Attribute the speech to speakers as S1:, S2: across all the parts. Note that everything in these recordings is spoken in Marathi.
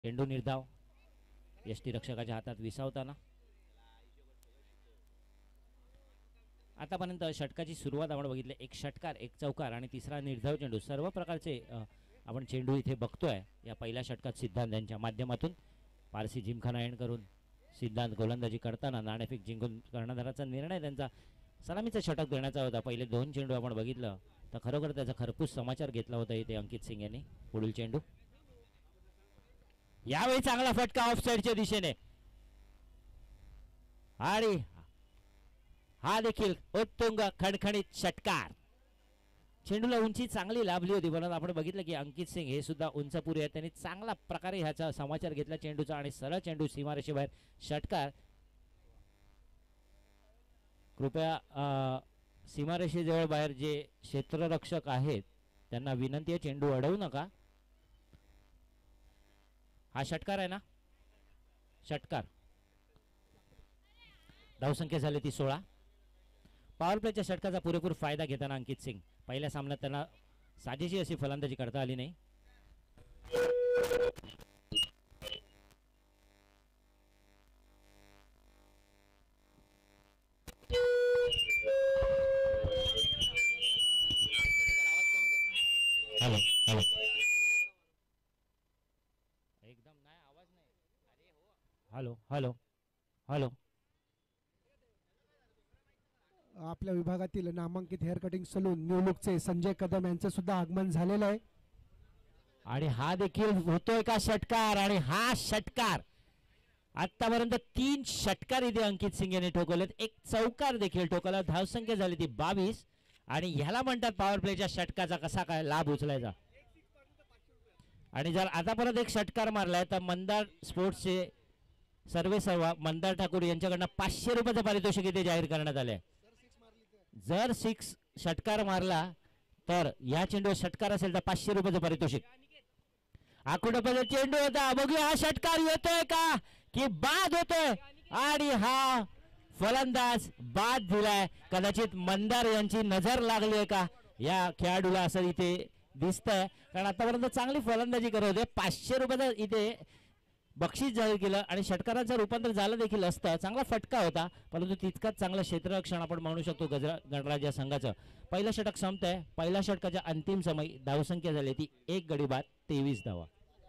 S1: चेंडू निर्धाव यष्टीरक्षकाच्या हातात विसावताना. आतापर्यंत षटकाची सुरुवात आपण बघितली. एक षटकार, एक चौकार आणि तिसरा निर्धाव चेंडू. सर्व प्रकारचे आपण चेंडू इथे बघतोय या पहिल्या षटकात सिद्धांत यांच्या माध्यमातून. पारसी जिमखाना एंड करून सिद्धांत गोलंदाजी करताना नाणेफेक जिंकून कर्णधाराचा निर्णय त्यांचा सलामीचा षटक देण्याचा होता. पहिले दोन चेंडू आपण बघितलं तर खरोखर त्याचा खरपूस समाचार घेतला होता इथे अंकित सिंग यांनी. पुढील चेंडू यावेळी चांगला फटका ऑफ साइडच्या दिशेने आणि हा देखील उत्तुंग खणखणीत षटकार. चेंडूला उंची चांगली लाभली होती परंतु आपण बघितलं की अंकित सिंग हे सुद्धा उंचपुरी आहेत. त्यांनी चांगला प्रकारे ह्याचा समाचार घेतला चेंडूचा आणि सरळ चेंडू सीमारेषेबाहेर षटकार. कृपया सीमारेषेजवळ बाहेर जे क्षेत्ररक्षक आहेत त्यांना विनंती आहे चेंडू अडवू नका. हा षटकार आहे ना, षटकार. धावसंख्या झाली ती 16. पॉवर प्लेच्या षटकाचा पुरेपूर फायदा घेताना अंकित सिंग. पहिल्या सामन्यात त्यांना साजेशी अशी फलंदाजी करता आली नाही. हॅलो हॅलो एकदम नाही आवाज नाही. Hello hello hello.
S2: आपल्या विभागातील नामांकित हेअर कटिंग सलून न्यू लुकचे संजय कदम यांचं सुद्धा आगमन झालेलं आहे
S1: आणि हा देखील होतोय का षटकार. आणि हा षटकार आतापर्यंत 3 षटकार इथे अंकित सिंग यांनी ठोकवलेत. एक चौकार देखील ठोकवला. धावसंख्या झाली ती 22 आणि ह्याला म्हणतात पॉवर प्लेच्या षटकाचा कसा काय लाभ उचलायचा. आणि जर आता परत एक षटकार मारलाय तर मंदार स्पोर्ट्सचे सर्वेसर्वा मंदार ठाकूर यांच्याकडनं 500 रुपयाचं पारितोषिक इथे जाहीर करण्यात आले. जर 6 षटकार मारला तर या चेंडूवर षटकार असेल तर 500 रुपयाचं पारितोषिक. आकुडपचा चेंडू होता. बघूया हा षटकार येतोय का की बाद होतोय. आणि हा फलंदाज बाद दिलाय. कदाचित मंदार यांची नजर लागली आहे का या खेळाडूला असं इथे दिसतंय. कारण आतापर्यंत चांगली फलंदाजी करत होते. 500 रुपयाचं इथे बक्षीस जाहीर केलं आणि षटकाराचं रूपांतर झालं देखील असतं. चांगला फटका होता परंतु तितकाच चांगलं क्षेत्ररक्षण आपण म्हणू शकतो गणराज या संघाचं. पहिलं षटक संपतंय. पहिल्या षटकाच्या अंतिम समय धावसंख्या झाली ती 1 गडी बाद 23 धावा.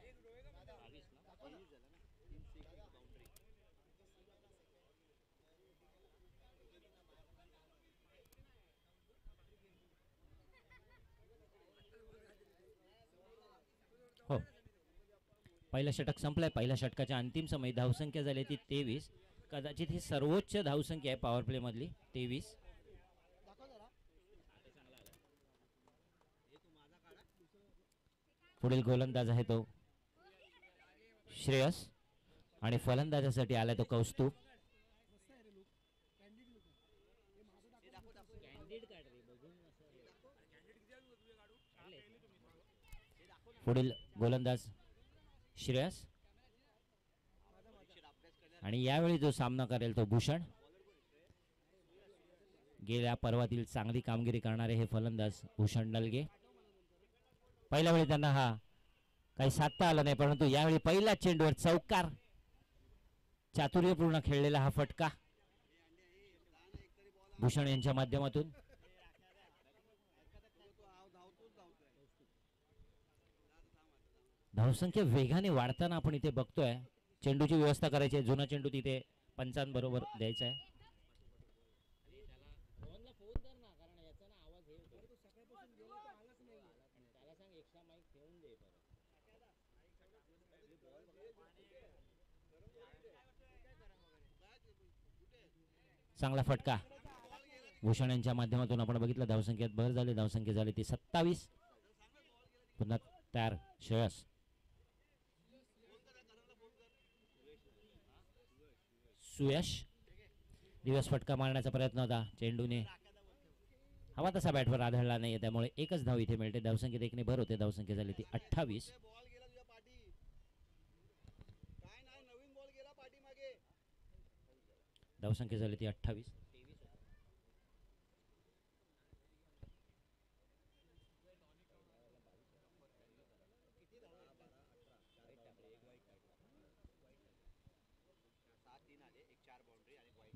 S1: हो, पहिलं षटक संपलंय. पहिल्या षटकाच्या अंतिम समय धावसंख्या झाली ती 23. कदाचित ही सर्वोच्च धावसंख्या आहे पॉवर प्ले मधली 23. पुढील गोलंदाज आहे तो श्रेयस आणि फलंदाजासाठी आलाय तो कौस्तुभ. पुढील गोलंदाज श्रेयस आणि यावेळी जो सामना करेल तो भूषण. गेल्या पर्वातील चांगली कामगिरी करणारे हे फलंदाज भूषण नलगे. पहिल्या वेळी त्यांना हा काही साधता आला नाही परंतु यावेळी पहिल्या चेंडूवर चौकार. चातुर्यपूर्ण खेळलेला हा फटका भूषण यांच्या माध्यमातून. धावसंख्या वेगाने वाढताना आपण इथे बघतोय. चेंडूची व्यवस्था करायची आहे. जुना चेंडू तिथे पंचांबरोबर द्यायचा आहे. चांगला फटका भूषण यांच्या माध्यमातून आपण बघितलं. धावसंख्येत भर झाली. धावसंख्या झाली ती 27. पुन्हा तयार श्रेयस. सुयश दिवस फटका मारण्याचा प्रयत्न होता. चेंडूने हवा तसा बॅटवर आढळला नाही त्यामुळे एकच धाव इथे मिळते. धावसंख्येत 1ने भर होते. धावसंख्या झाली ती 28. धावसंख्या झाली ती 28.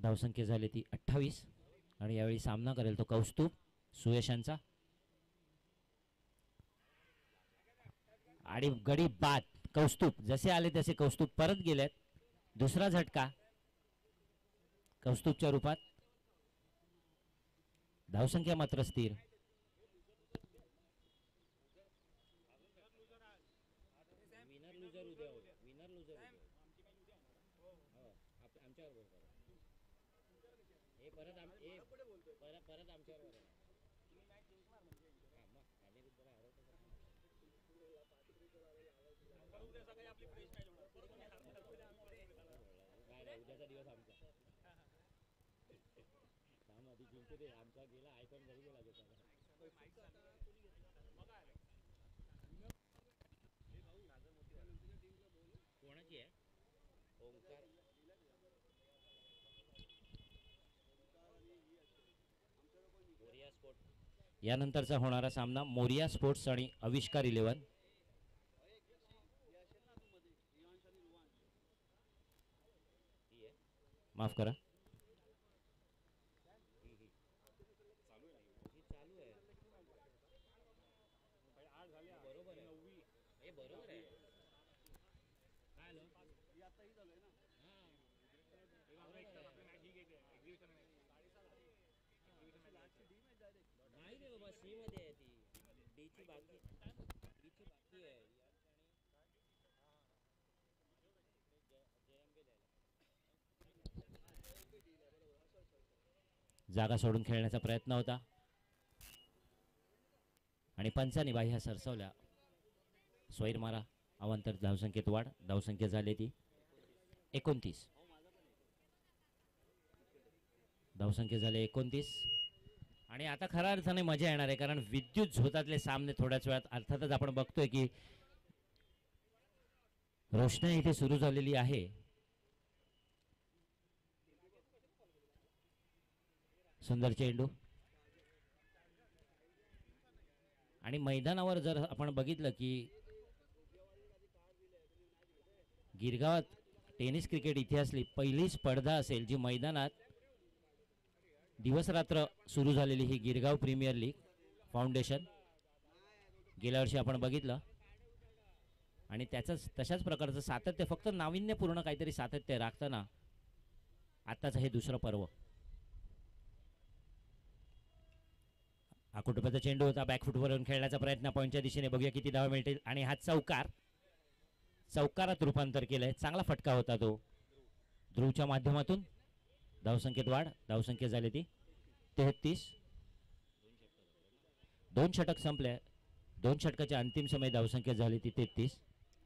S1: धावसंख्या झाली ती 28 आणि यावेळी सामना करेल तो कौस्तुभ सुयशांचा आणि गडी बाद. कौस्तुभ जसे आले तसे कौस्तुभ परत गेलेत. दुसरा झटका कौस्तुभच्या रूपात. धावसंख्या मात्र स्थिर. यानंतरचा होणारा सामना मोरिया स्पोर्ट्स आणि आविष्कार 11. माफ करा. जागा सोडून खेळण्याचा प्रयत्न होता आणि पंचांनी बाह्य सरसवल्या. स्वैर मारा अवांतर धावसंख्येत वाढ. धावसंख्या झाली ती 29. धावसंख्या झाली 29 आणि आता खऱ्या अर्थाने मजा येणार आहे कारण विद्युत झोतातले सामने थोड्याच वेळात अर्थातच आपण बघतोय की रोषणाई इथे सुरू झालेली आहे. सुंदर चेंडू आणि मैदानावर जर आपण बघितलं की गिरगावात टेनिस क्रिकेट इतिहासली पहिली स्पर्धा असेल जी मैदानात दिवस रात्र सुरू झालेली ही गिरगाव प्रीमियर लीग फाउंडेशन. गेल्या वर्षी आपण बघितलं आणि त्याचंच तशाच प्रकारचं सातत्य फक्त नाविन्यपूर्ण काहीतरी सातत्य राखताना आताच हे दुसरं पर्व. आकुटोप्याचा चेंडू होता. बॅकफुटवरून खेळण्याचा प्रयत्न पॉईंटच्या दिशेने. बघूया किती धावा मिळतील आणि हा चौकारात रूपांतर केलंय. चांगला फटका होता तो ध्रुवच्या माध्यमातून. धावसंख्येत वाढ. धावसंख्या झाली ती 33. 2 षटक संपले. 2 षटकाच्या अंतिम समय धावसंख्या झाली ती 33.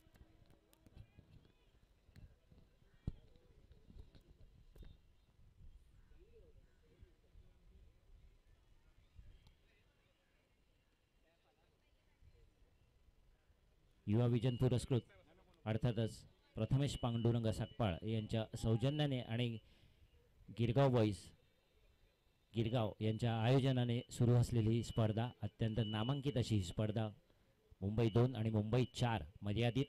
S1: युवा विजन पुरस्कृत अर्थातच प्रथमेश पांडुरंग सकपाळ यांच्या सौजन्याने आणि गिरगाव बॉईज गिरगाव यांच्या आयोजनाने सुरू असलेली ही स्पर्धा अत्यंत नामांकित अशी ही स्पर्धा मुंबई 2 आणि मुंबई 4 मर्यादित.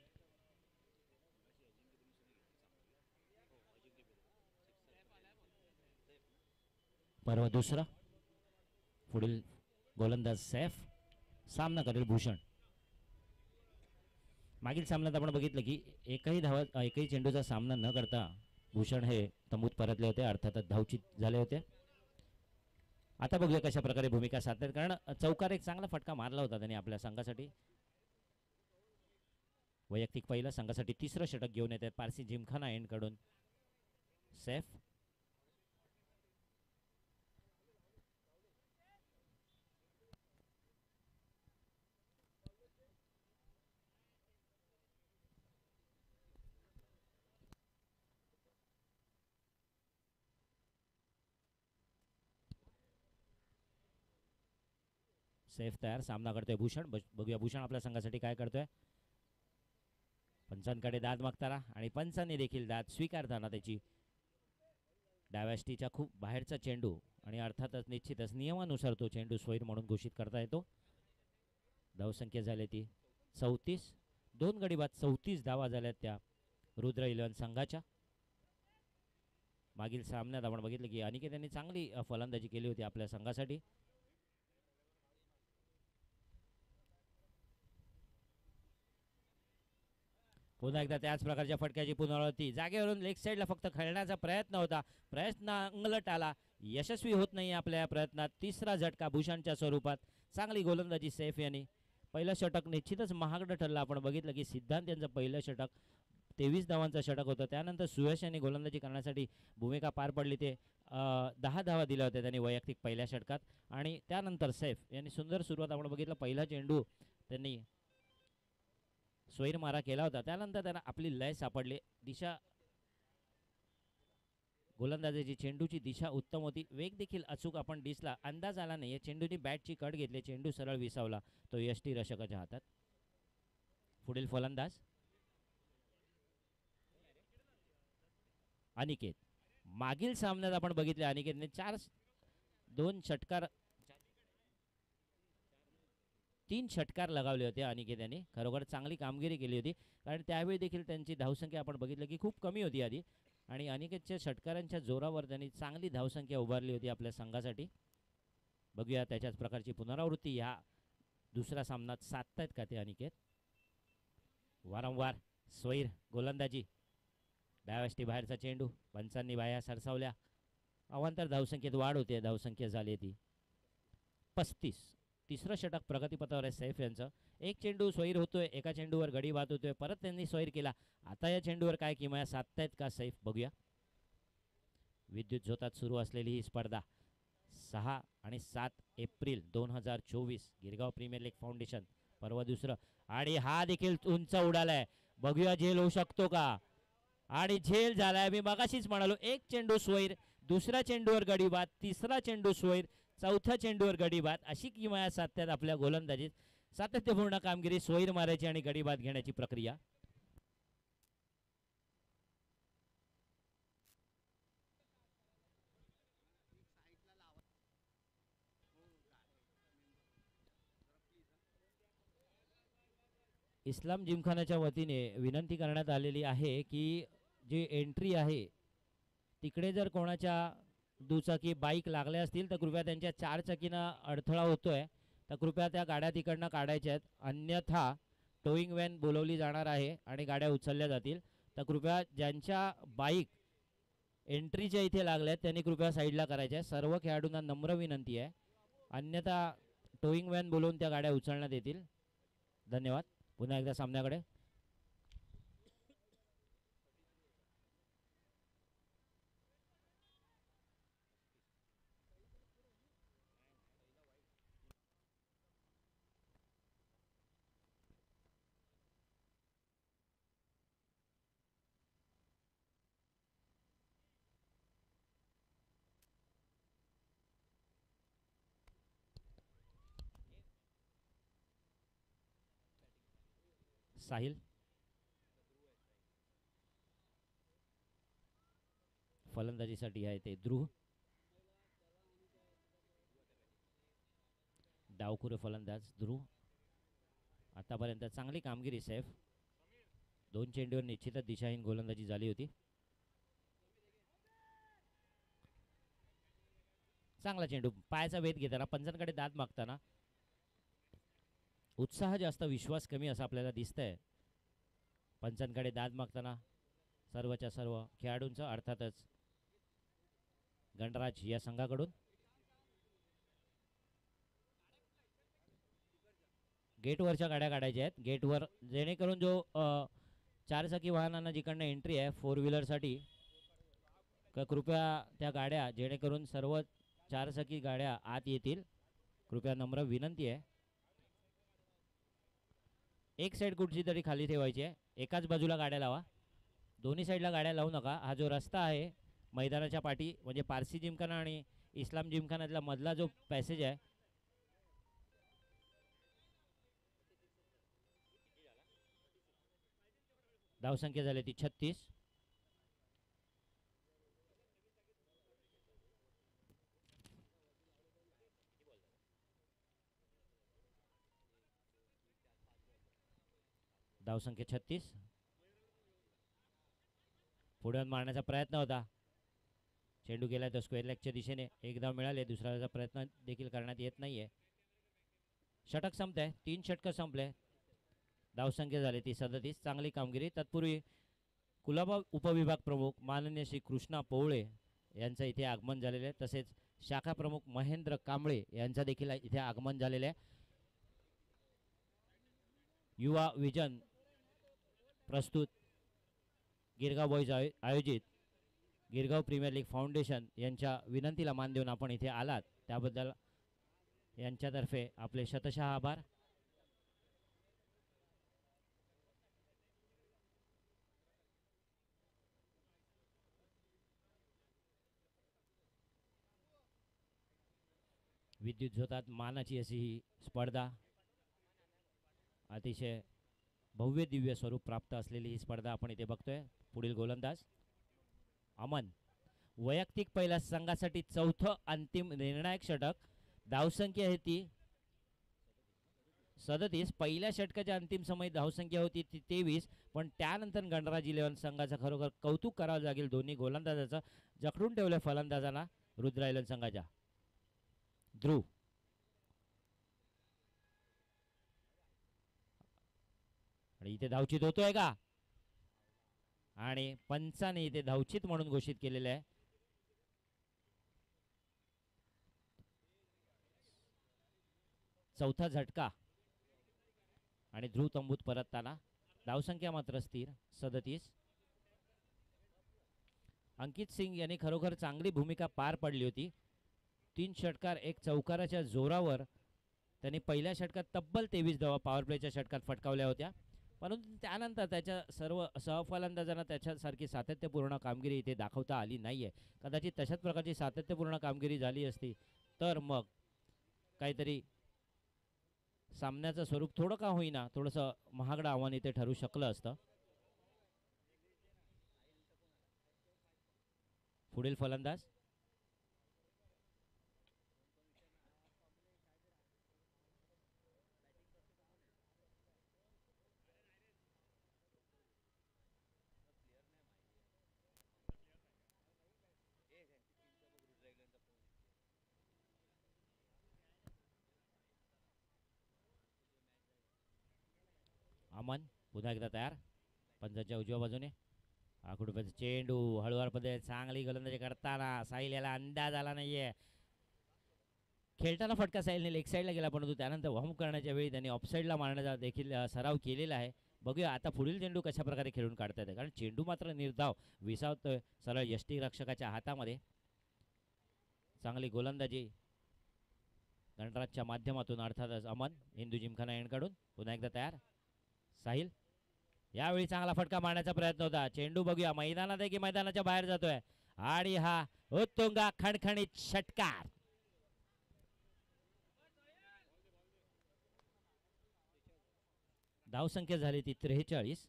S1: पर्व दुसरा. पुढील गोलंदाज सैफ. सामना करेल भूषण. मागील सामन्यात आपण बघितलं की एकही चेंडूचा सामना न करता भूषण हे तंबूत परतले होते. अर्थातच धावचित झाले होते. आता बघूया कशा प्रकारे भूमिका साधतात कारण चौकार एक चांगला फटका मारला होता त्यांनी आपल्या संघासाठी. वैयक्तिक पहिलं. संघासाठी तिसरं षटक घेऊन येतात पारसी जिमखाना एंड कडून सैफ. सैफ तयार. सामना करतोय भूषण. बघूया भूषण आपल्या संघासाठी काय करतोय. पंचांकडे दाद मागताना आणि पंचांनी देखील दाद स्वीकारताना त्याची डाव्याष्टीच्या खूप बाहेरचा चेंडू आणि अर्थातच निश्चितच नियमानुसार तो चेंडू स्वैर म्हणून घोषित करता येतो. धावसंख्या झाली ती 34. 2 गडी बाद 34 धावा झाल्यात त्या रुद्र 11 संघाच्या. मागील सामन्यात आपण बघितलं की अनिकेत यांनी चांगली फलंदाजी केली होती आपल्या संघासाठी. पुन्हा एकदा त्याच प्रकारच्या फटक्याची पुनरावृत्ती. जागेवरून लेग साईडला फक्त खेळण्याचा प्रयत्न होता, प्रयत्न अंगलट आला, यशस्वी होत नाही आपल्या या प्रयत्नात. तिसरा झटका भूषणच्या स्वरूपात. चांगली गोलंदाजी सैफ यांनी. पहिलं षटक निश्चितच महागडं ठरलं. आपण बघितलं की सिद्धांत यांचं पहिलं षटक 23 धावांचं षटक होतं. त्यानंतर सुयश यांनी गोलंदाजी करण्यासाठी भूमिका पार पडली. ते 10 धावा दिल्या होत्या त्यांनी वैयक्तिक पहिल्या षटकात. आणि त्यानंतर सैफ यांनी सुंदर सुरुवात आपण बघितलं. पहिला चेंडू त्यांनी स्वैर मारा केला होता. त्यानंतर त्यांना आपली लय सापडली. दिशा गोलंदाजीची चेंडूची दिशा उत्तम होती. वेग देखील अचूक आपण दिसला. अंदाज आला नाही. या चेंडूने बॅटची कट घेतली. चेंडू सरळ विसावला तो यष्टीरक्षकाच्या हातात. पुढील फलंदाज अनिकेत. मागील सामन्यात आपण बघितले अनिकेतने 2 षटकार 3 षटकार लगावले होते. अनिकेत यांनी खरोखर चांगली कामगिरी केली होती. कारण त्यावेळी देखील त्यांची धावसंख्या आपण बघितलं की खूप कमी होती आधी. आणि अनिकेतच्या षटकारांच्या जोरावर त्यांनी चांगली धावसंख्या उभारली होती आपल्या संघासाठी. बघूया त्याच्याच प्रकारची पुनरावृत्ती ह्या दुसऱ्या सामन्यात साधतायत का ते अनिकेत. वारंवार स्वैर गोलंदाजी. डाव्याष्टी बाहेरचा चेंडू पंचांनी बाया सरसावल्या. अवांतर धावसंख्येत वाढ होते. धावसंख्या झाली ती 35. तिसरं षटक प्रगतीपथावर आहे सैफ यांचं. एक चेंडू स्वैर होतोय, एका चेंडूवर गडी बाद होतोय, परत त्यांनी स्वैर केला. आता या चेंडूवर काय किमया साधतायत का सैफ बघूया. विद्युत झोतात सुरू असलेली ही स्पर्धा 6 आणि 7 April 2024 Girgaon premier league foundation पर्व दुसरं. आणि हा देखील उंच उडालाय. बघूया झेल होऊ शकतो का. आणि झेल झालाय. मी मगाशीच म्हणालो एक चेंडू स्वैर, दुसऱ्या चेंडूवर गडी बाद, तिसरा चेंडू स्वैर, चौथ्या चेंडूवर गडी बाद. अशी किमया साधतात आपल्या गोलंदाजीत. सातत्यपूर्ण कामगिरी, स्वैर मारायची आणि गडी बाद घेण्याची प्रक्रिया. इस्लाम जिमखानाच्या वतीने विनंती करण्यात आलेली आहे की जी एंट्री आहे तिकडे जर कोणाच्या दुचाकी बाईक लागल्या असतील तर कृपया त्यांच्या 4 चाकीनं अडथळा होतोय तर कृपया त्या गाड्या तिकडनं काढायच्या आहेत. अन्यथा टोईंग व्हॅन बोलवली जाणार आहे आणि गाड्या उचलल्या जातील. तर कृपया ज्यांच्या बाईक एंट्रीच्या इथे लागल्यात त्यांनी कृपया साईडला करायच्या आहे. सर्व खेळाडूंना नम्र विनंती आहे. अन्यथा टोईंग व्हॅन बोलवून त्या गाड्या उचलण्यात येतील. धन्यवाद. पुन्हा एकदा सामन्याकडे. साहिल फलंदाजीसाठी आहे ते ध्रुव. डावखुरे फलंदाज ध्रुव. आतापर्यंत चांगली कामगिरी सैफ. 2 चेंडूवर निश्चितच दिशाहीन गोलंदाजी झाली होती. चांगला चेंडू पायाचा वेध घेताना पंचांकडे दाद मागताना उत्साह जास्त विश्वास कमी असं आपल्याला दिसतंय. पंचांकडे दाद मागताना सर्वच्या सर्व खेळाडूंचं अर्थातच गणराज या संघाकडून. गेटवरच्या गाड्या काढायच्या आहेत. गेटवर जेणेकरून जो 4 चाकी वाहनांना जिकडनं एंट्री आहे 4 व्हीलरसाठी कृपया त्या गाड्या जेणेकरून सर्व 4 चाकी गाड्या आत येतील. कृपया नम्र विनंती आहे. एक साईड कुठची तरी खाली ठेवायची आहे. एकाच बाजूला गाड्या लावा. दोन्ही साईडला गाड्या लावू नका. हा जो रस्ता आहे मैदानाच्या पाठी म्हणजे पारसी जिमखाना आणि इस्लाम जिमखान्यातला मधला जो पॅसेज आहे धावसंख्या झाली ती 36. धावसंख्या 36. पुढे मारण्याचा प्रयत्न होता चेंडू गेलाय तो स्क्वेअर लेगच्या दिशेने. एक धाव मिळाले, दुसऱ्याचा प्रयत्न देखील करण्यात येत नाहीये. षटक संपतंय, 3 षटक संपले. धावसंख्या झाली ती 37. चांगली कामगिरी. तत्पूर्वी कुलाबा उपविभाग प्रमुख माननीय श्री कृष्णा पोवळे यांचं इथे आगमन झालेलं आहे. तसेच शाखा प्रमुख महेंद्र कांबळे यांचं देखील इथे आगमन झालेलं आहे. युवा विजन प्रस्तुत गिरगाव बॉईज आयोजित गिरगाव प्रीमियर लीग फाउंडेशन यांच्या विनंतीला मान देऊन आपण इथे आलात त्याबद्दल यांच्यातर्फे आपले शतशः आभार. विद्युत झोतात मानाची अशी ही स्पर्धा, अतिशय भव्य दिव्य स्वरूप प्राप्त असलेली ही स्पर्धा आपण इथे बघतोय. पुढील गोलंदाज अमन. वैयक्तिक पहिल्या संघासाठी चौथं अंतिम निर्णायक षटक. धावसंख्या आहे ती 37. पहिल्या षटकाच्या अंतिम समय धावसंख्या होती ती 23. पण त्यानंतर गणराज 11 संघाचं खरोखर कौतुक करावं लागेल. दोन्ही गोलंदाजाचं जखडून ठेवलं फलंदाजांना रुद्रा 11 संघाच्या. ध्रुव आणि इथे धावचित होतोय का, आणि पंचाने इथे धावचित म्हणून घोषित केलेलं आहे. चौथा झटका आणि ध्रुव तंबूत परतताना. धावसंख्या मात्र स्थिर 37. अंकित सिंग यांनी खरोखर चांगली भूमिका पार पाडली होती. 3 षटकार 1 चौकाराच्या जोरावर त्यांनी पहिल्या षटकात तब्बल 23 धावा पॉवर प्लेच्या षटकात फटकावल्या होत्या. परंतु त्यानंतर त्याच्या सर्व सहफलंदाजांना त्याच्यासारखी सातत्यपूर्ण कामगिरी इथे दाखवता आली नाहीये. कदाचित तशाच प्रकारची सातत्यपूर्ण कामगिरी झाली असती तर मग काहीतरी सामन्याचं स्वरूप थोडं का होईना थोडंसं महागडं आव्हान इथे ठरू शकलं असतं. पुढील फलंदाज अमन. पुन्हा एकदा तयार पंचाच्या उजव्या बाजूने. आखुडपैकी चेंडू हळूवार पद्धतीने चांगली गोलंदाजी करताना साहिल याला अंदाज आला नाहीये. खेळताना फटका साहिलने लेग साईडला गेला, परंतु त्यानंतर वाहून करण्याच्या वेळी त्यांनी ऑफसाईडला मारण्याचा देखील सराव केलेला आहे. बघूया आता पुढील चेंडू कशा प्रकारे खेळून काढता येते, कारण चेंडू मात्र निर्धाव विसावतोय सरळ यष्टिरक्षकाच्या हातामध्ये. चांगली गोलंदाजी गणराजच्या माध्यमातून अर्थातच अमन. हिंदू जिमखाना एंड काढून पुन्हा एकदा तयार साहिल. यावेळी चांगला फटका मारण्याचा प्रयत्न होता. चेंडू बघूया मैदानात आहे की मैदानाच्या बाहेर जातोय, आणि हा उत्तुंगा खणखणीत षटकार. धावसंख्या झाली ती 43.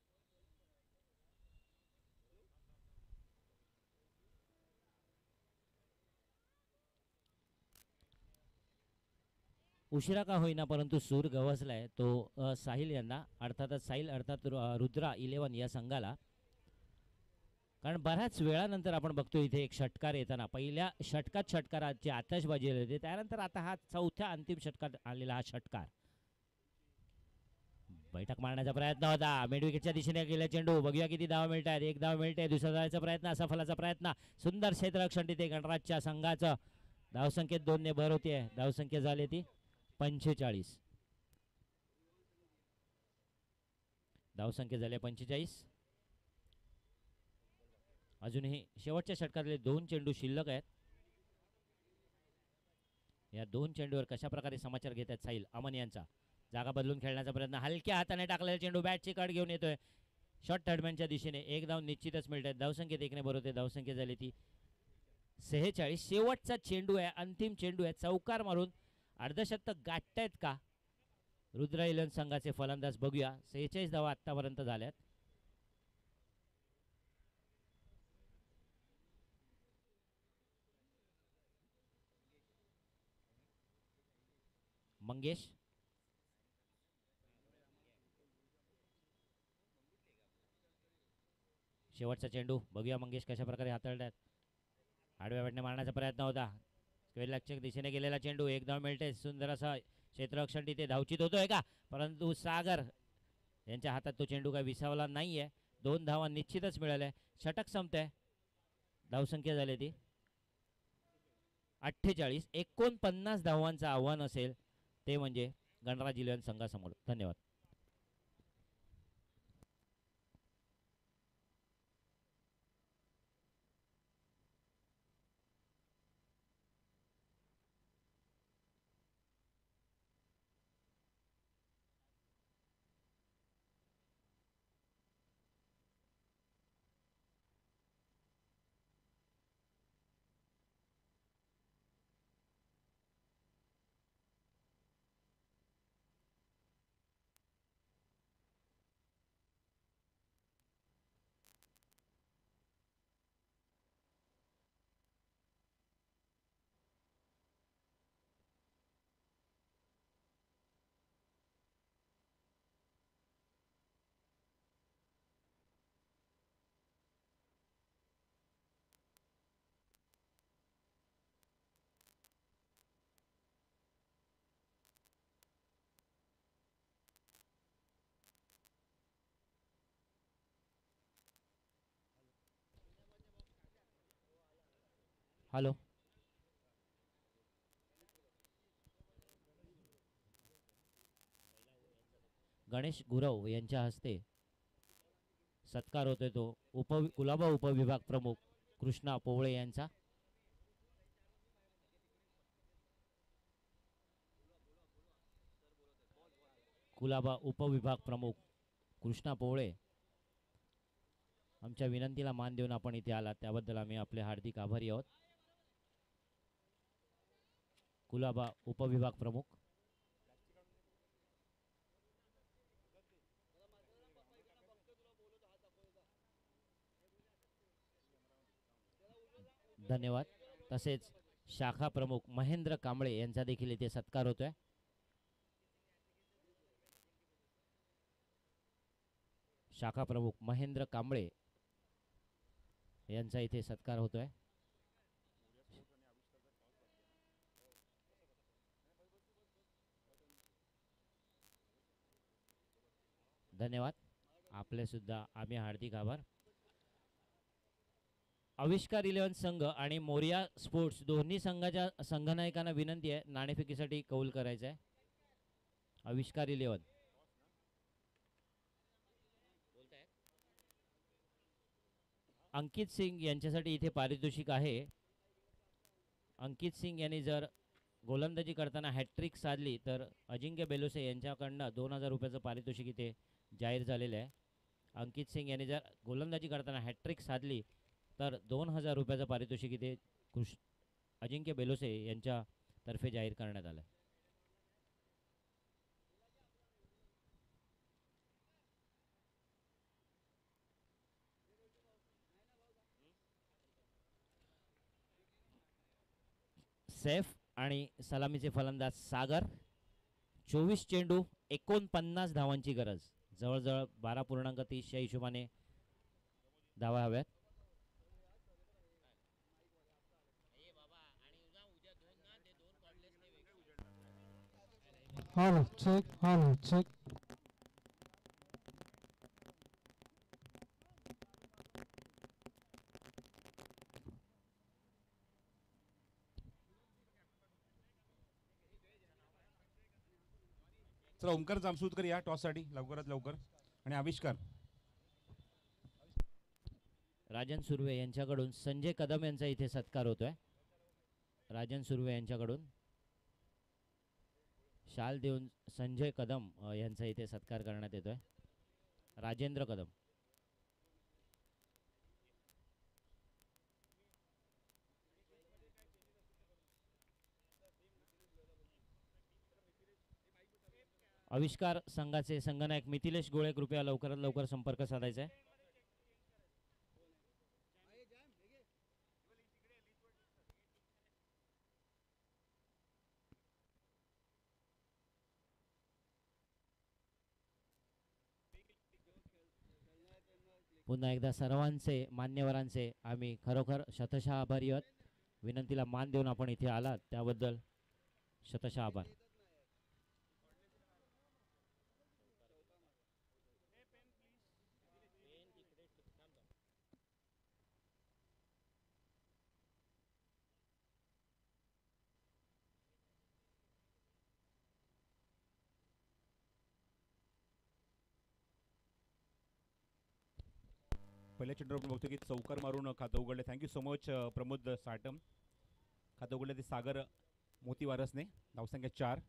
S1: उशिरा का होईना परंतु सूर गवसलाय तो साहिल यांना, अर्थातच साहिल अर्थात रुद्रा 11 या संघाला. कारण बऱ्याच वेळानंतर आपण बघतो इथे एक षटकार येताना. पहिल्या षटकात षटकाराची आतषबाजी आली होती, त्यानंतर आता हा चौथ्या अंतिम षटकात आलेला हा षटकार. बैठक मारण्याचा प्रयत्न होता, मिड विकेटच्या दिशेने गेला चेंडू. बघूया किती धाव मिळत आहेत. 1 धाव मिळते. दुसऱ्या धावाचा प्रयत्न, सफलाचा प्रयत्न. सुंदर क्षेत्ररक्षण तिथे गणराजच्या संघाचं. धावसंख्येत 2 ने भर होती. धावसंख्या झाली ती 45. धावसंख्या झाली 45. अजूनही शेवटच्या षटकातले 2 चेंडू शिल्लक आहेत. या 2 चेंडूवर कशा प्रकारे समाचार घेत आहेत साहिल अमन यांचा. जागा बदलून खेळण्याचा प्रयत्न, हलक्या हाताने टाकलेला चेंडू बॅटची कड घेऊन येतोय शॉर्ट थर्डमॅनच्या दिशेने. 1 धाव निश्चितच मिळते. धावसंख्येत 1 ने भर होते. धावसंख्या झाली ती 46. शेवटचा चेंडू आहे, अंतिम चेंडू आहे. चौकार मारून अर्धशतक गाठतायत का रुद्रा 11 संघाचे फलंदाज. बघूया. 46 धावा आतापर्यंत झाल्यात. मंगेश. शेवटचा चेंडू बघूया मंगेश कशा प्रकारे हाताळतात. आडव्या बॅटने मारण्याचा प्रयत्न होता. स्क्वेअर लक्षक दिशेने गेलेला चेंडू एक धाव मिळते. सुंदर असा क्षेत्ररक्षण तिथे धावचित होतोय का, परंतु सागर यांच्या हातात तो चेंडू काही विसावला नाहीये. 2 धावा निश्चितच मिळाल्या. षटक संपते. धावसंख्या झाली ती 48. 49 धावांचं आव्हान असेल ते म्हणजे गणराज इलेव्हन संघासमोर. धन्यवाद. हॅलो. गणेश गुरव यांच्या हस्ते सत्कार होतोय तो कुलाबा उपविभाग प्रमुख कृष्णा पोवळे यांचा. कुलाबा उपविभाग प्रमुख कृष्णा पोवळे, आमच्या विनंतीला मान देऊन आपण इथे आलात त्याबद्दल आम्ही आपले हार्दिक आभारी आहोत. कुलाबा उपविभाग प्रमुख. धन्यवाद. तसेच शाखा प्रमुख महेंद्र कांबळे यांचा देखील इथे सत्कार होतोय. शाखा प्रमुख महेंद्र कांबळे यांचा इथे सत्कार होतोय. धन्यवाद. आपले सुद्धा आम्ही हार्दिक आभार. आविष्कार 11 संघ आणि मोरिया स्पोर्ट्स दोन्ही संघाच्या संघनायकांना विनंती आहे नाणेफेकीसाठी कौल करायचं आहे. आविष्कार 11 अंकित सिंग यांच्यासाठी इथे पारितोषिक आहे. अंकित सिंग यांनी जर गोलंदाजी करताना हॅट्रिक साधली तर अजिंक्य बेलोसे यांच्याकडनं 2000 रुपयाचं पारितोषिक इथे जाहीर झालेलं आहे. अंकित सिंग यांनी जर गोलंदाजी करताना हॅट्रिक साधली तर 2000 रुपयाचं पारितोषिक इथे अजिंक्य बेलोसे यांच्यातर्फे जाहीर करण्यात आलं. सैफ आणि सलामीचे फलंदाज सागर. 24 चेंडू 49 धावांची गरज. जवळजवळ 12.30 या हिशोबाने धावा हव्यात.
S3: Hello check. Hello check.
S4: चला ओमकार जामसूतकर या टॉससाठी लवकरात लवकर. आणि आविष्कार.
S1: राजन सुर्वे यांच्याकडून संजय कदम यांचा इथे सत्कार होतोय. राजन सुर्वे यांच्याकडून शाल देऊन संजय कदम यांचा इथे सत्कार करण्यात येतोय. राजेंद्र कदम. आविष्कार संघाचे संघनायक मिथिलेश गोळे कृपया लवकरात लवकर संपर्क साधायचा आहे. पुन्हा एकदा सर्वांचे मान्यवरांचे आम्ही खरोखर शतशः आभारी आहोत. विनंतीला मान देऊन आपण इथे आलात त्याबद्दल शतशः आभार.
S4: पहिल्या चेंडूवर आपण बघतो की चौकार मारून खातं उघडले. Thank you so much Pramod Satam. खातं उघडले ते सागर मोतीवारसने. धावसंख्या 4.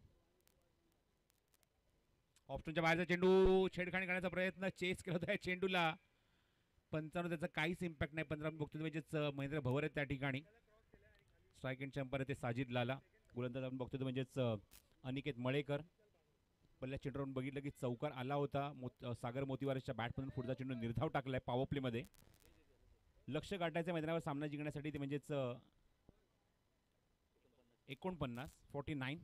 S4: ऑप्शनच्या बाहेरचा चेंडू छेडखाणी करण्याचा प्रयत्न. चेस केला होता या चेंडूला. पंचांनो त्याचा काहीच इम्पॅक्ट नाही. 15 बघतो म्हणजेच महेंद्र भवर आहेत त्या ठिकाणी. स्ट्राईक एंड चॅम्पर ते साजिद लाला. गोलंदाज आपण बघतो म्हणजेच अनिकेत मळेकर. पहिल्या चेंडूवरून बघितलं की चौकार आला होता. सागर मोतीवारसच्या बॅटमधून पुढचा चेंडू निर्धाव टाकलाय पॉवर प्लेमध्ये. लक्ष गाठायचं मैदानावर सामना जिंकण्यासाठी ते म्हणजेच 49.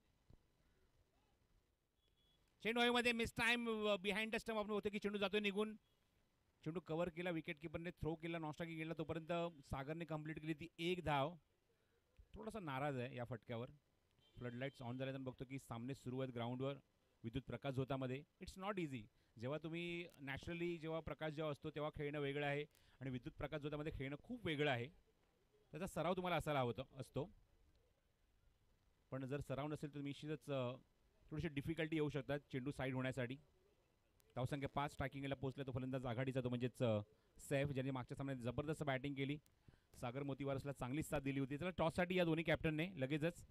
S4: चेंडू हवेमध्ये miss time behind the stump आपण होतो की चेंडू जातोय निघून. चेंडू कव्हर केला. विकेट किपरने थ्रो केला. नॉस्टाकी गेला तोपर्यंत सागरने कंप्लीट केली ती 1 धाव. थोडासा नाराज आहे या फटक्यावर. फ्लड लाईट्स ऑन झाल्यानंतर बघतो की सामने सुरू आहेत ग्राउंडवर. विद्युत प्रकाश झोतामध्ये. It's not easy. जेव्हा तुम्ही नॅचरली जेव्हा प्रकाश जेव्हा असतो तेव्हा खेळणं वेगळं आहे आणि विद्युत प्रकाश झोतामध्ये खेळणं खूप वेगळं आहे. त्याचा सराव तुम्हाला असायला असतो. पण जर सराव नसेल तर निश्चितच थोडीशी डिफिकल्टी येऊ शकतात चेंडू साईड होण्यासाठी. धावसंख्या 5. स्ट्रायकिंगला पोहोचला तो फलंदाज आघाडीचा तो म्हणजेच सैफ ज्याने मागच्या सामन्यात जबरदस्त बॅटिंग केली. सागर मोतीवारसला चांगलीच साथ दिली होती. त्याला टॉससाठी या दोन्ही कॅप्टनने लगेचच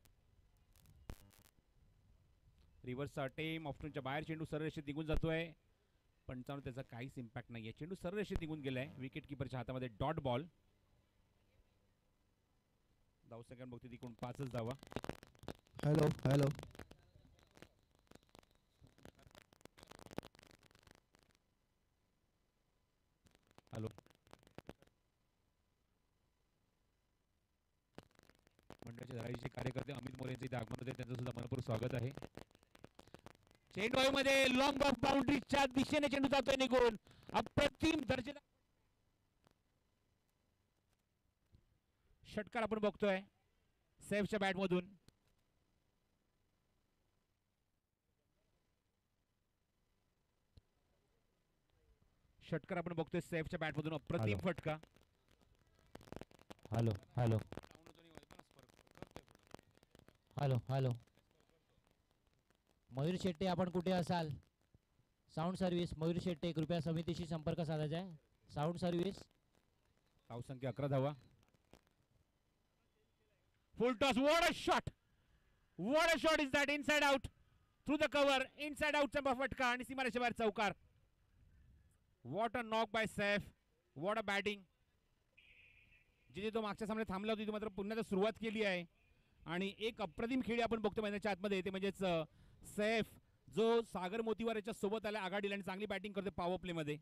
S4: रिव्हर्सचा अटेम. ऑप्शनच्या बाहेर चेंडू सरळ रेषेत निघून जातोय. पंचांनो त्याचा काहीच इम्पॅक्ट नाही आहे. चेंडू सरळ रेषेत निघून गेलाय. विकेट किपरच्या हातामध्ये डॉट बॉल. धावसंख्या बघते तिकडून 5च धावा.
S5: हॅलो हॅलो
S4: हॅलो मंडळाचे धराईचे कार्यकर्ते अमित मोरे यांचे इथे आगमन होते. त्यांचं सुद्धा मनपूर्वक स्वागत आहे. चेंडू हवेमध्ये लॉंग ऑफ बाउंड्रीच्या दिशेने चेंडू जातोय निघून. अप्रतिम दर्जेदार षटकार आपण बघतोय सैफच्या बॅटमधून. षटकार आपण बघतोय सैफच्या बॅटमधून. अप्रतिम फटका.
S1: Hello hello hello hello Mayur Shette आपण कुठे असाल? साऊंड सर्व्हिस मयूर शेट्टे कृपया समितीशी संपर्क साधायचा आहे. Sound service.
S4: धावसंख्या 11 धावा. Full toss. What a shot. What a shot is that. Inside out through the cover. Inside आउटचा फटका आणि सीमारेषेच्या बाहेर चौकार. What a knock by Saif. What a batting. जिथे तो मागच्या सामन्यात थांबला होता तिथे मात्र पुन्हा सुरुवात केली आहे आणि एक अप्रतिम खेळी आपण बघतो मैदानाच्या आतमध्ये. ते म्हणजेच सैफ जो सागर मोतीवारच्या सोबत आला आघाडीला आणि चांगली बॅटिंग करते पॉवर प्लेमध्ये.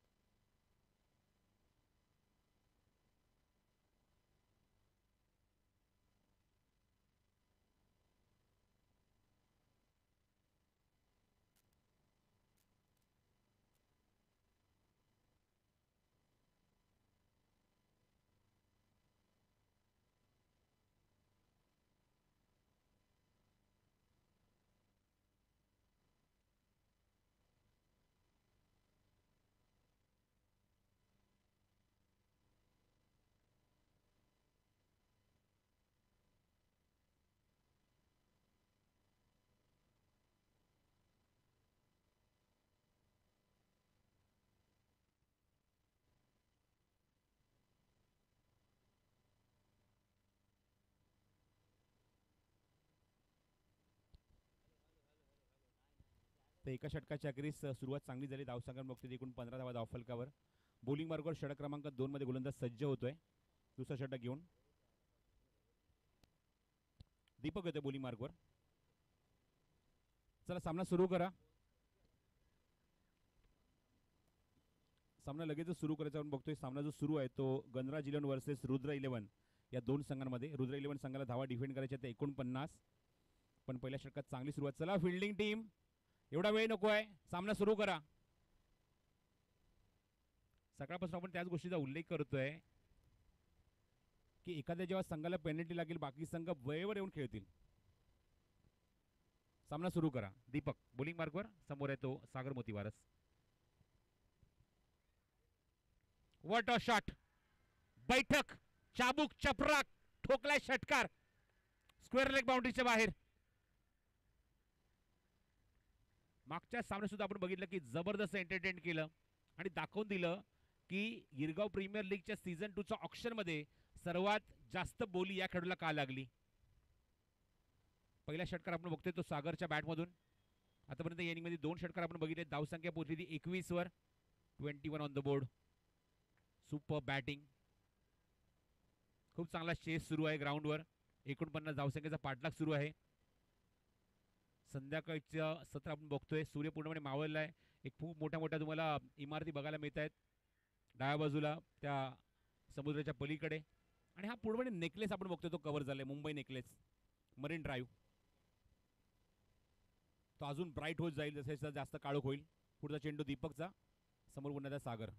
S4: तर एका षटकाच्या अखेरीस सुरुवात चांगली झाली. धावसंख्या बघतोय एकूण 15 धावा धावफलकावर. बॉलिंग मार्गावर षटक क्रमांक 2 मध्ये गोलंदाज सज्ज होतोय दुसरा षटक घेऊन. दीपक येतोय बॉलिंग मार्गवर. चला सामना सुरू करा. सामना लगेचच सुरू करायचा आपण बघतोय. सामना जो सुरू आहे तो गणराज 11 वर्सेस रुद्र 11 या दोन संघांमध्ये. रुद्र 11 संघाला धावा डिफेंड करायच्या त्या 49. पण पहिल्या षटकात चांगली सुरुवात. चला फिल्डिंग टीम एवढा वेळ नको आहे. सामना सुरू करा. सकाळपासून आपण त्याच गोष्टीचा उल्लेख करतोय की एखाद्या जेव्हा संघाला पेनल्टी लागेल बाकी संघ वेळेवर येऊन खेळतील. सामना सुरू करा. दीपक बॉलिंग मार्कवर, समोर येतो सागर मोतीवारस. What a shot. बैठक, चाबूक, चपराक, ठोकलाय षटकार स्क्वेअर लेग बाउंड्रीच्या बाहेर. मागच्या सामन्यात सुद्धा आपण बघितलं की जबरदस्त एंटरटेन केलं आणि दाखवून दिलं की गिरगाव प्रीमियर लीगच्या सीझन 2च्या ऑक्शन मध्ये सर्वात जास्त बोली या खेळाडूला का लागली. पहिला षटकार आपण बघतोय तो सागरच्या बॅटमधून. आतापर्यंत या इनिंगमध्ये 2 षटकार आपण बघितले. धावसंख्या पोहोचली ती 21 वर. 21 on the board. Super batting. खूप चांगला चेस सुरू आहे ग्राउंडवर. 49 धावसंख्येचा पाठलाग सुरू आहे. संध्याकाळचं सत्र आपण बघतोय. सूर्य पूर्णपणे मावळला आहे. एक खूप मोठ्या मोठ्या तुम्हाला इमारती बघायला मिळत आहेत डाव्या बाजूला त्या समुद्राच्या पलीकडे. आणि हा पूर्णपणे नेकलेस आपण बघतोय तो कव्हर झालाय. Mumbai necklace, Marine Drive. तो अजून ब्राईट होत जाईल जसे जसे जास्त काळोख होईल. पुढचा चेंडू दीपकचा, समोर पुन्हा सागर.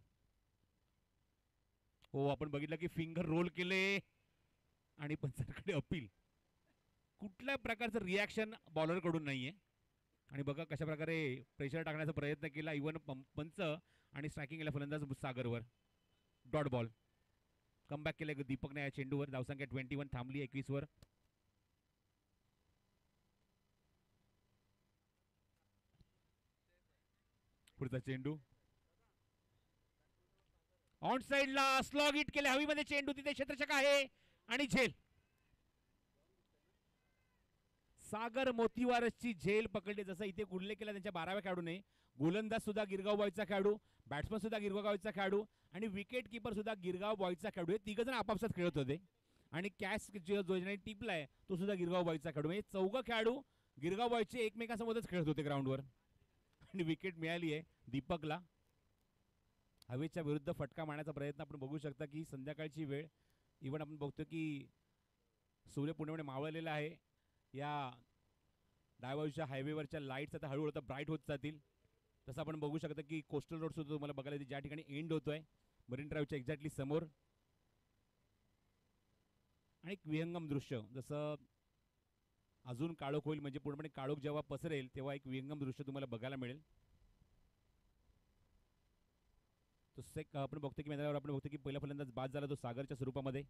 S4: हो, आपण बघितलं की फिंगर रोल केले आणि पंचांकडे अपील. कुठल्या प्रकारचं रिॲक्शन बॉलर कडून नाहीये. आणि बघा कशा प्रकारे प्रेशर टाकण्याचा प्रयत्न केला इव्हन पंच आणि स्ट्रायकिंग केला फलंदाज सागरवर. Dot ball. कमबॅक केलं दीपकने या चेंडूवर. धावसंख्या 21 थांबली 21 वर. पुढचा चेंडू ऑन साइडला स्लॉग हिट केले हवीमध्ये चेंडू. तिथे क्षेत्ररक्षक आहे आणि झेल. सागर मोतीवारसची झेल पकडली. जसं इथे उल्लेख केला त्यांच्या 12व्या खेळाडूने. गोलंदाज सुद्धा गिरगाव बॉयचा खेळाडू, बॅट्समन सुद्धा गिरगाव बॉयचा खेळाडू आणि विकेट किपर सुद्धा गिरगाव बॉयचा खेळाडू. हे तिघ जण आपापसात खेळत होते आणि कॅच जो टिपलाय तो सुद्धा गिरगाव बॉयचा खेळाडू. म्हणजे चौघं खेळाडू गिरगाव बॉयचे एकमेकांसोबतच खेळत होते ग्राउंडवर. आणि विकेट मिळाली आहे दीपकला. हवेच्या विरुद्ध फटका मारण्याचा प्रयत्न आपण बघू शकता की संध्याकाळची वेळ. इव्हन आपण बघतो की सूर्य पूर्णपणे मावळलेला आहे. या डायव्हरच्या हायवेवरच्या लाईट्स आता हळूहळू ब्राईट होत जातील. तसं आपण बघू शकता की कोस्टल रोड सुद्धा तुम्हाला बघायला येते ज्या ठिकाणी एंड होतोय मरीन ड्राईव्हच्या एक्झॅक्टली समोर. आणि एक विहंगम दृश्य. जसं अजून काळोख होईल म्हणजे पूर्णपणे काळोख जेव्हा पसरेल तेव्हा एक विहंगम दृश्य तुम्हाला बघायला मिळेल. तो आपण बघतो की मैदानावर आपण बघतो की पहिला फलंदाज बाद झाला तो सागरच्या स्वरूपामध्ये.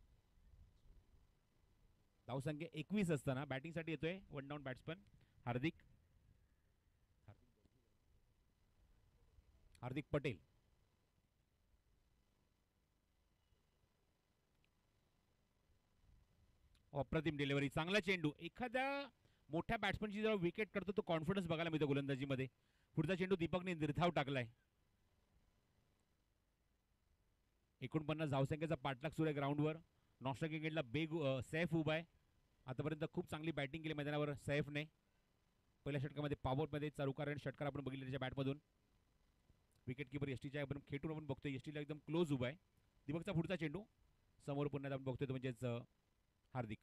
S4: धावसंख्या 21 असताना बॅटिंगसाठी येतोय 1 डाऊन बॅट्समन हार्दिक पटेल. अप्रतिम डिलिव्हरी. चांगला चेंडू. एखाद्या मोठ्या बॅट्समनची जेव्हा विकेट करतो तो कॉन्फिडन्स बघायला मिळतो गोलंदाजीमध्ये. पुढचा चेंडू दीपकने निर्धाव टाकलाय. 49 धावसंख्येचा पाठलाग सुरू आहे ग्राउंडवर. नॉस्टा क्रिकेटला बेग सैफ उभा आहे. आतापर्यंत खूप चांगली बॅटिंग केली मैदानावर सैफने. पहिल्या षटकामध्ये पॉवरमध्ये चौकार षटकार आपण बघितले त्याच्या बॅटमधून. विकेट किपर एसटीच्या आपण खेटून आपण बघतोय एसटीला एकदम क्लोज उभा आहे. दीपकचा पुढचा चेंडू समोर पुन्हा आपण बघतोय म्हणजेच हार्दिक.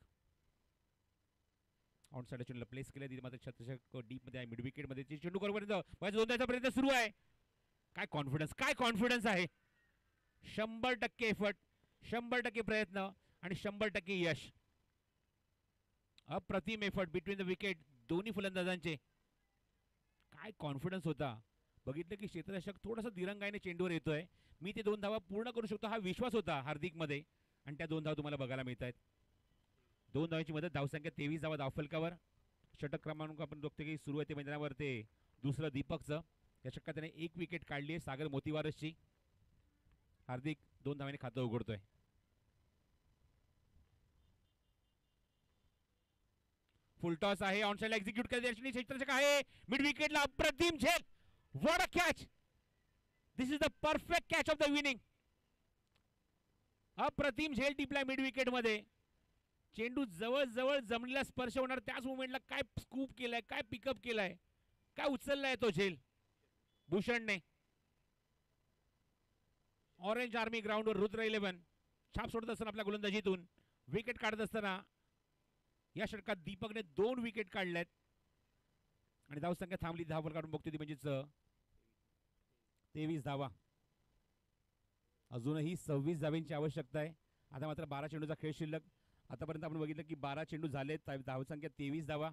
S4: ऑन साइड चेंडूला प्लेस केलं. तिथे मात्र क्षेत्ररक्षक डीप मध्ये आहे मिड विकेट मध्ये. चेंडू करूपर्यंत जोडण्याचा प्रयत्न सुरू आहे. काय कॉन्फिडन्स आहे. 100% एफर्ट, 100% प्रयत्न आणि 100% यश. अप्रतिम एफर्ट बिटवीन द विकेट दोन्ही फलंदाजांचे. काय कॉन्फिडन्स होता. बघितलं की क्षेत्ररक्षक थोडासा दिरंगाईने चेंडूवर येतोय. मी ते 2 धावा पूर्ण करू शकतो हा विश्वास होता हार्दिक मध्ये आणि त्या 2 धावा तुम्हाला बघायला मिळत आहेत. 2 धावांची मदत. धावसंख्या 23 धावा धावफलकावर. षटक क्रमांक आपण बघतो की सुरू आहे ते मैदानावर ते दुसरं दीपकचं. या षटकात त्याने 1 विकेट काढली आहे सागर मोतीवारसची. हार्दिक 2 धावांनी खातं उघडतोय. फुल टॉस आहे. ऑन साइडला एक्झिक्यूट केलं क्षेत्ररक्षक आहे मिड विकेटला. अप्रतिम झेल. What a catch. This is the perfect catch of the winning. अप्रतिम झेल टिपलाय मिड विकेट मध्ये. चेंडू जवळ जवळ जमिनीला स्पर्श होणार त्याच मोमेंटला काय स्कूप केलाय, काय पिकअप केलाय, काय उचललाय तो झेल भूषणने. ऑरेंज आर्मी ग्राउंडवर रुद्र 11 छाप सोडत असताना आपल्या गोलंदाजीतून विकेट काढत असताना या षटकात दीपकने 2 विकेट काढल्यात आणि धावसंख्या थांबली. धावा काढून बघतो ती म्हणजेच 23 धावा. अजूनही 26 धावांची आवश्यकता आहे. आता मात्र 12 चेंडूचा खेळ शिल्लक. आतापर्यंत आपण बघितलं की 12 चेंडू झाले, धावसंख्या 23 धावा.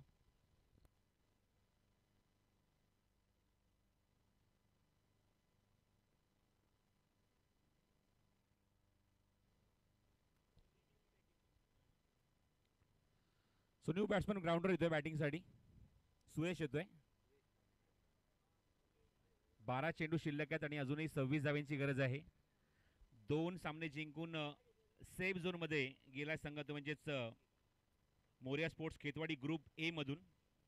S4: न्यू बॅट्समन ग्राउंडवर येतोय बॅटिंगसाठी. सुयश येतोय. 12 चेंडू शिल्लक आहेत आणि अजूनही 26 धाव्यांची गरज आहे. 2 सामने जिंकून सेफ झोन मध्ये गेला संघ तो म्हणजेच Moriya sports Khetwadi group A मधून.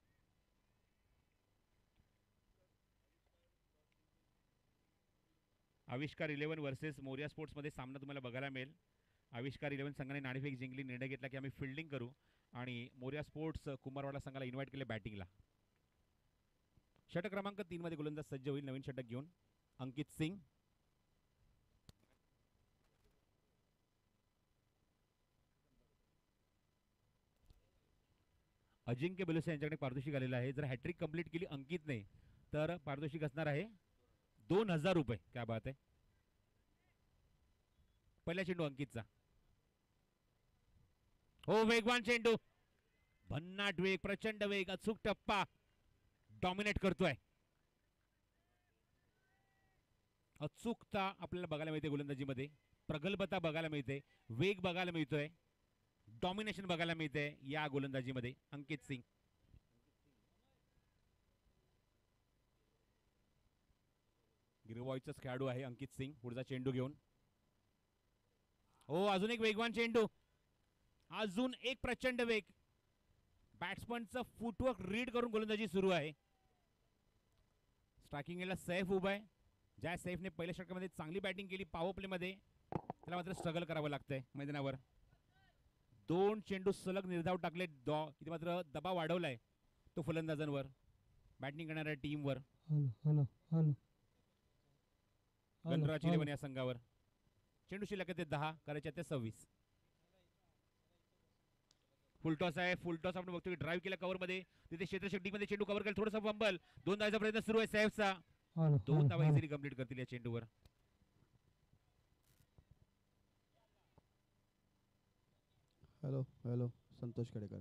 S4: आविष्कार 11 वर्सेस मोरिया स्पोर्ट्स मध्ये सामना तुम्हाला बघायला मिळेल. आविष्कार 11 संघाने नाणेफेक जिंकली, निर्णय घेतला की आम्ही फिल्डिंग करू आणि मोरिया स्पोर्ट्स कुमारवाडा संघाला इन्व्हाइट केले बॅटिंगला. षटक क्रमांक 3 मध्ये गोलंदाज सज्ज होईल नवीन षटक घेऊन अंकित सिंग. अजिंक्य बेलुसे यांच्याकडे पारितोषिक आलेलं आहे. जर हॅट्रिक कंप्लीट केली अंकितने तर पारितोषिक असणार आहे 2000 रुपये. क्या बात आहे. पहिला चेंडू अंकितचा. हो, वेगवान चेंडू, भन्नाट वेग, प्रचंड वेग, अचूक टप्पा, डॉमिनेट करतोय. अचूकता आपल्याला बघायला मिळते गोलंदाजीमध्ये, प्रगल्भता बघायला मिळते, वेग बघायला मिळतोय, डॉमिनेशन बघायला मिळते या गोलंदाजीमध्ये अंकित सिंग. गिरवॉयचाच खेळाडू आहे अंकित सिंग. पुढचा चेंडू घेऊन. हो, अजून एक वेगवान चेंडू, अजून एक प्रचंड वेग. बॅट्समनचं फुटवर्क रीड करून गोलंदाजी सुरू आहे. स्ट्रायकिंगला सैफ उभा आहे. ज्या सैफने पहिल्या षटकामध्ये चांगली बॅटिंग केली, पॉवर प्ले मध्ये त्याला मात्र स्ट्रगल करावं लागतंय मैदानावर. 2 चेंडू सलग निर्धाव टाकले. इथे मात्र दबाव वाढवलाय तो फलंदाजांवर, बॅटिंग करणाऱ्या टीमवर,
S3: हॅलो हॅलो
S4: गणराज 11 या संघावर. चेंडू शिल्लक आहे 10, करायचे ते 26. फुलटॉस आहे. फुलटॉस आपण बघतो की ड्राईव्ह केला कव्हर मध्ये, तिथे क्षेत्ररक्षक डी मध्ये चेंडू कव्हर केला, थोडासा फंबल. 2 धावांचा प्रयत्न सुरू आहे सैफचा. 2 धावा इझिली कंप्लीट करतील या चेंडूवर.
S5: Hello hello Santosh Kadekar.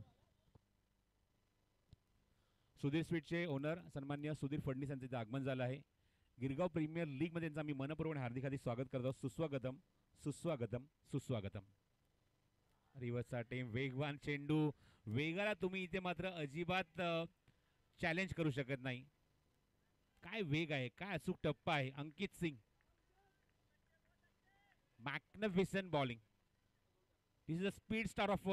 S4: सुधीर स्वीटचे ओनर सन्मान्य सुधीर फडणीस यांचे आगमन झालं आहे. गिरगाव प्रीमियर लीग मध्ये त्यांचं आम्ही मनपूर्वक हार्दिक हार्दिक स्वागत करतो. सुस्वागतम सुस्वागतम सुस्वागतम. रिव्हर्सचा टेम, वेगवान चेंडू. वेगाला तुम्ही इथे मात्र अजिबात चॅलेंज करू शकत नाही. काय वेग आहे, काय अचूक टप्पा आहे. Ankit Singh, magnificent bowling. This is a speed star of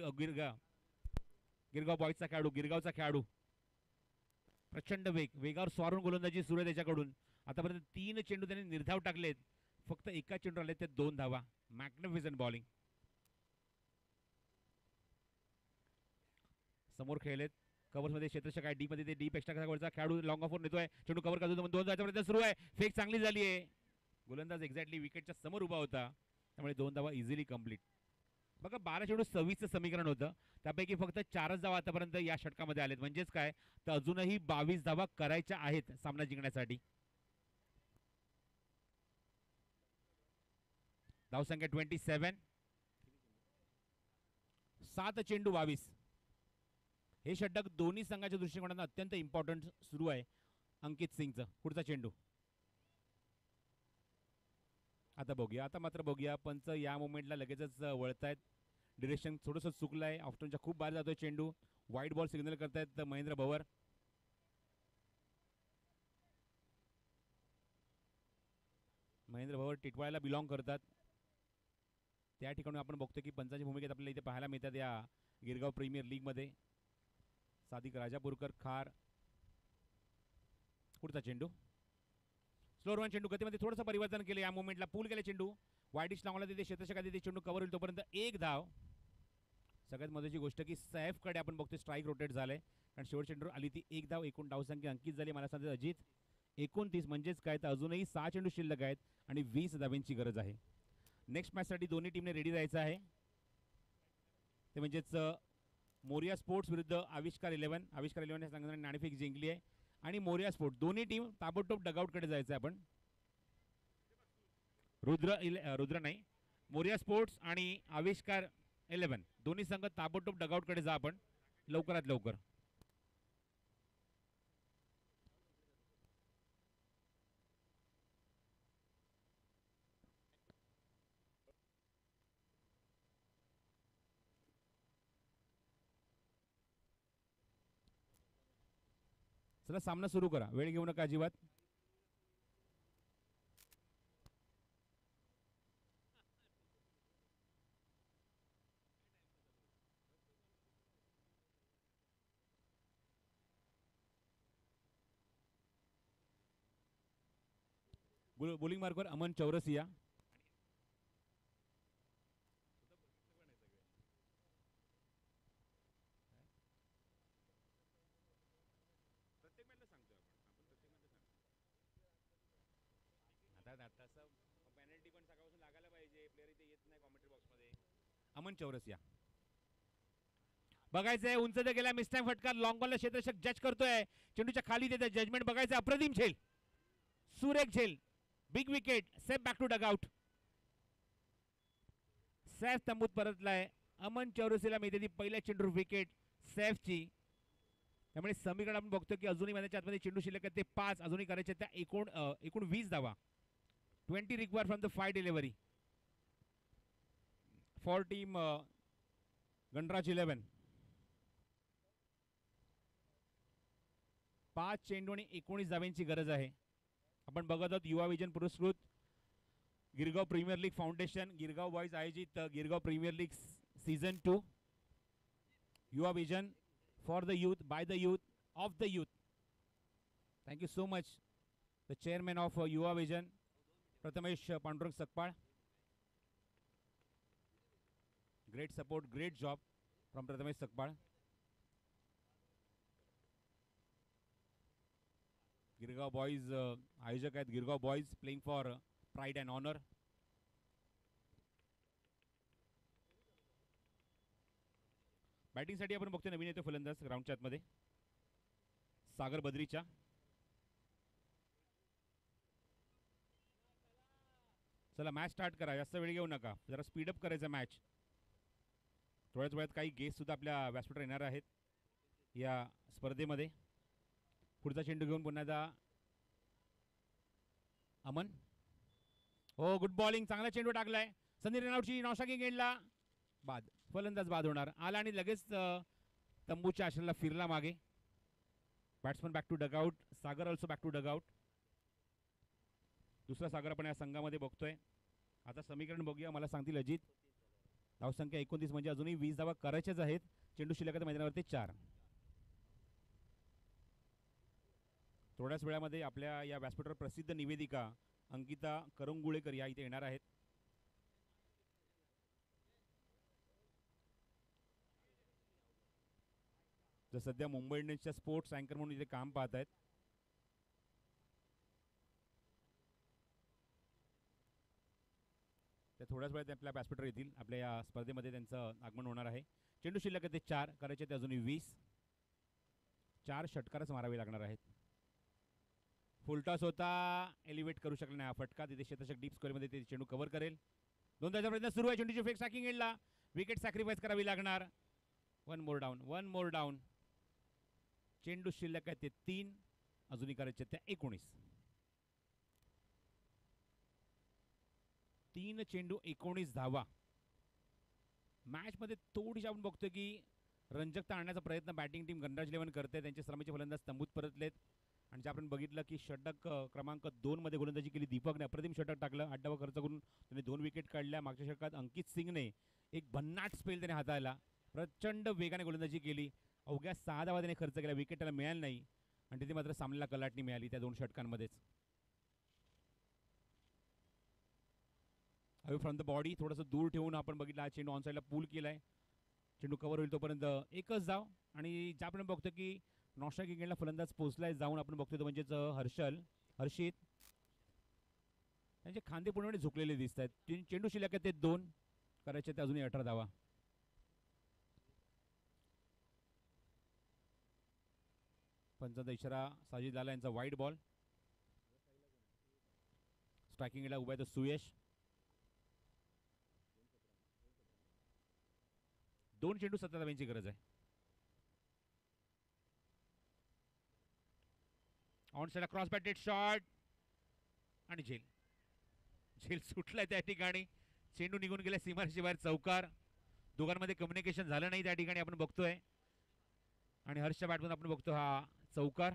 S4: Girgaon बॉयजचा खेळाडू, गिरगावचा खेळाडू. प्रचंड वेग, वेगावर स्वारून गोलंदाजी सुरू आहे त्याच्याकडून. आतापर्यंत 3 चेंडू त्यांनी निर्धाव टाकलेत, फक्त एका चेंडू आले ते 2 धावा. Magnificent bowling. समोर खेळलेत कव्हर मध्ये क्षेत्ररक्षक आहे डी मध्ये, ते डीप एक्स्ट्रा वरचा खेळाडू लॉंग ऑफर नेतोय. चेंडू कव्हर करतो, 2 धावांचा प्रयत्न सुरू आहे. फेक चांगली झाली आहे. गोलंदाज एक्झॅक्टली विकेटच्या समोर उभा होता, त्यामुळे 2 धावा इझिली कंप्लीट. बघा 12 चेंडू 26चं समीकरण होतं, त्यापैकी फक्त 4च धावा आतापर्यंत या षटकामध्ये आलेत. म्हणजेच काय, तर अजूनही 22 धावा करायच्या आहेत सामना जिंकण्यासाठी. धावसंख्या 27. 7 चेंडू 22. हे षटक दोन्ही संघाच्या दृष्टिकोनातून अत्यंत इम्पॉर्टंट सुरू आहे अंकित सिंगचं. पुढचा चेंडू. आता बघूया, आता मात्र बघूया, पंच या मोमेंटला लगेचच वळतायत. डिरेक्शन थोडंसं चुकलं आहे. ऑफ्टनच्या खूप बाहेर जातोय चेंडू. व्हाईट बॉल सिग्नल करतायत महेंद्र भवर. महेंद्र भवर टिटवाळ्याला बिलॉंग करतात. त्या ठिकाणी आपण बघतो की पंचांच्या भूमिकेत आपल्याला इथे पाहायला मिळतात या गिरगाव प्रीमियर लीग मध्ये. सादिक राजापूरकर खार. पुढचा चेंडू. स्लोअर वन चेंडू, गतीमध्ये थोडंसं परिवर्तन केलं या मोमेंटला. पूल केले चेंडू, वाईडिश लावला तिथे क्षेत्ररक्षकात, तिथे चेंडू कव्हर होईल तोपर्यंत 1 धाव. सगळ्यात महत्त्वाची गोष्ट की सैफकडे आपण बघतोय स्ट्राईक रोटेट झालंय, कारण शेवट चेंडूवर आली ती 1 धाव. एकूण धावसंख्या अंकित झाली मला सांगते अजित 29. म्हणजेच काय, तर अजूनही 6 चेंडू शिल्लक आहेत आणि 20 धाव्यांची गरज आहे. नेक्स्ट मॅचसाठी दोन्ही टीमने रेडी राहायचं आहे. ते म्हणजेच मोरिया स्पोर्ट्स विरुद्ध आविष्कार 11. आविष्कार 11 या संघाने नाणेफेक जिंकली आहे आणि मोरिया स्पोर्ट दोन्ही टीम ताबडतोब डगआउटकडे जायचं आहे. आपण रुद्र नाही, मोरिया स्पोर्ट्स आणि आविष्कार 11 दोन्ही संघ ताबडतोब डगआउटकडे जा आपण लवकरात लवकर. चला सामना सुरू करा, वेळ घेऊ नका अजिबात. बॉलिंग मार्कवर अमन चौरसिया. अमन चौरसिया बघायचंय, उंच गेला, मिस टाइम फटका, लॉंग बॉलला क्षेत्ररक्षक जज करतोय, चेंडूच्या खाली देते जजमेंट. बघायचं अप्रतिम झेल, सुरेख झेल, big wicket, safe back to dugout. Saif तंबूत परतलाय. अमन चौरसियाला मिळते ती पहिल्या चेंडूवर विकेट सैफची. त्यामुळे समीकरण आपण बघतो की अजूनही मैदानाच्या आतमध्ये चेंडू शिल्लक आहेत ते 5, अजूनही करायचे त्या एकूण 20 धावा. 20 require from the 5 delivery for team Ganraj 11. 5 चेंडू आणि 19 धाव्यांची गरज आहे. आपण बघत आहोत युवा विजन पुरस्कृत Girgaon premier league foundation Girgaon boys आयोजित Girgaon premier league season 2 Yuva vision for the youth by the youth of the youth. Thank you so much the chairman of Yuva vision Prathamesh Pandurang Sakpal. Great support, great job from Prathamesh Sakpal. Girgaon boys आयोजक आहेत, Girgaon boys playing for pride and honour. बॅटिंगसाठी आपण बघतोय नवीन येतो फलंदाज ग्राउंडच्या आतमध्ये सागर बद्रीच्या. चला मॅच स्टार्ट करा, जास्त वेळ घेऊ नका, जरा स्पीडअप करायचा मॅच. थोड्याच वेळात काही गेस्ट सुद्धा आपल्या व्यासपीठावर येणार आहेत या स्पर्धेमध्ये. पुढचा चेंडू घेऊन पुन्हा एकदा अमन. हो, गुड बॉलिंग, चांगला चेंडू टाकलाय. संधी रनआउटची, नॉस्टाकिंग एंडला बाद, फलंदाज बाद होणार. आला आणि लगेच तंबूच्या आश्रयाला फिरला मागे. Batsman back to dugout, Sagar also back to dugout. दुसरा सागर आपण या संघामध्ये बघतोय. आता समीकरण बघूया, मला सांगतील अजित. धावसंख्या 29 म्हणजे अजूनही 20 धावा करायच्याच आहेत. चेंडू शिल्लक मैदानावरती 4. थोड्याच वेळामध्ये आपल्या या व्यासपीठावर प्रसिद्ध निवेदिका अंकिता करंगुळेकर या इथे येणार आहेत. जर सध्या मुंबई इंडियन्सच्या स्पोर्ट्स अँकर म्हणून इथे काम पाहत आहेत. त्या थोड्याच वेळात आपल्या व्यासपीठावर येतील. आपल्या या स्पर्धेमध्ये त्यांचं आगमन होणार आहे. चेंडू शिल्लक आहे ते 4, करायचे ते अजूनही 20. 4 षटकारच मारावे लागणार आहेत. फुलटॉस होता, एलिव्हेट करू शकला नाही हा फटका. तिथे क्षेत्ररक्षक डीप स्क्वेअरमध्ये ते चेंडू कव्हर करेल. 2 धावांचा प्रयत्न सुरू आहे. चेंडूची फेक सॅकिंग एंडला, विकेट सॅक्रिफाईस करावी लागणार. 1 मोर डाऊन. चेंडू शिल्लक आहे ते 3, अजूनही करायचे त्या 19. 3 चेंडू 19 धावा. मॅचमध्ये थोडीशी आपण बघतोय की रंजकता आणण्याचा प्रयत्न बॅटिंग टीम गणराज 11 करते. त्यांचे श्रमाचे फलंदाज तंबूत परतलेत. आणि जे आपण बघितलं की षटक क्रमांक 2 मध्ये गोलंदाजी केली दीपकने, अप्रतिम षटक टाकलं. 8 धावा खर्च करून त्याने 2 विकेट काढल्या. मागच्या षटकात अंकित सिंगने एक भन्नाट स्पेल त्याने हाताळला. प्रचंड वेगाने गोलंदाजी केली. अवघ्या 6 धावा त्याने खर्च केला, विकेट त्याला मिळाली नाही. आणि तिथे मात्र सामन्याला कलाटणी मिळाली त्या 2 षटकांमध्येच. अवे फ्रॉम द बॉडी थोडंसं दूर ठेवून आपण बघितलं. हा चेंडू ऑन साईडला पूल केलाय. चेंडू कव्हर होईल तोपर्यंत एकच धाव. आणि ज्या आपण बघतो की नॉस्ट्राइक विकेटला फलंदाज पोहोचलाय जाऊन आपण बघतोय म्हणजेच हर्षित त्यांचे खांदे पूर्णपणे झुकलेले दिसत आहेत. चेंडू शिल्लक आहेत ते 2, करायचे ते अजूनही 18 धावा. पंचांचा इशारा साजिद लाला यांचा वाईड बॉल. स्ट्रायकिंगला उभा आहे तो सुयश. 2 चेंडू 17 धावांची गरज आहे. On side cross batted shot आणि झेल सुटलाय त्या ठिकाणी. चेंडू निघून गेला सीमारेषे बाहेर. चौकार. दोघांमध्ये कम्युनिकेशन झालं नाही त्या ठिकाणी आपण बघतोय. आणि हर्षच्या बॅटमधून आपण बघतो हा चौकार.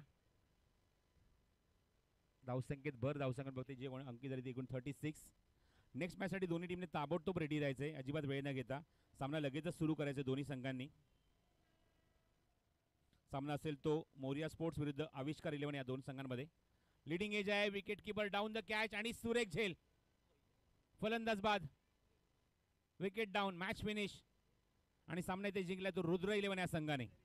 S4: धावसंख्येत भर धावसंख्येत बघते जे अंकी झाली ती एकूण 36. नेक्स्ट मॅचसाठी दोन्ही टीमने ताबडतोब रेडी राहायचंय. अजिबात वेळ न घेता सामना लगेचच सुरू करायचा दोन्ही संघांनी. सामना असेल तो मोरिया स्पोर्ट्स विरुद्ध आविष्कार 11 या दोन संघांमध्ये. लीडिंग एज आहे. Wicket keeper down the catch आणि सुरेख झेल. फलंदाज बाद. Wicket down. Match finish. आणि सामना इथे जिंकला तो रुद्र 11 या संघाने.